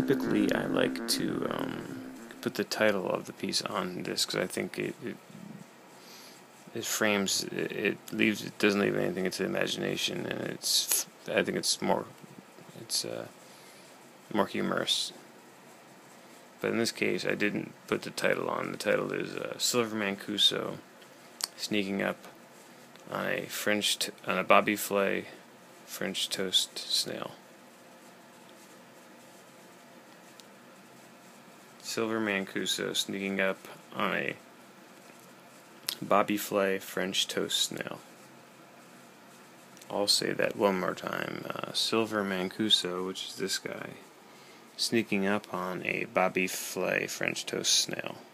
typically I like to put the title of the piece on this because I think it frames it leaves it doesn't leave anything to the imagination, and I think it's more humorous. But in this case, I didn't put the title on. The title is Silver Mancuso sneaking up on a Bobby Flay French toast snail. Silver Mancuso sneaking up on a Bobby Flay French toast snail. I'll say that one more time. Silver Mancuso, which is this guy, sneaking up on a Bobby Flay French toast snail.